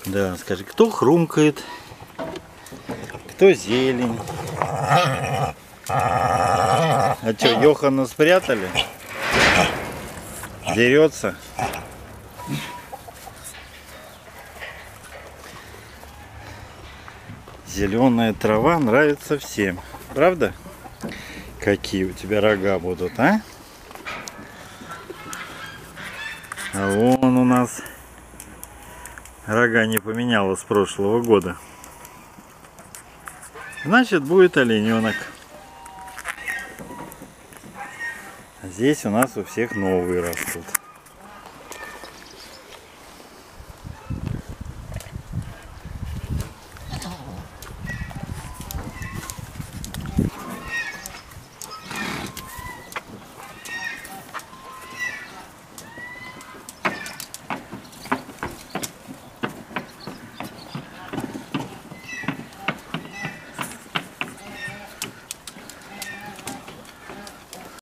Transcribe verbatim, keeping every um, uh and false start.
Да, скажи, кто хрумкает, кто зелень. А что, Йохана спрятали? Дерется? Зеленая трава нравится всем. Правда? Какие у тебя рога будут, а? А вон у нас рога не поменяла с прошлого года. Значит, будет олененок. Здесь у нас у всех новые растут.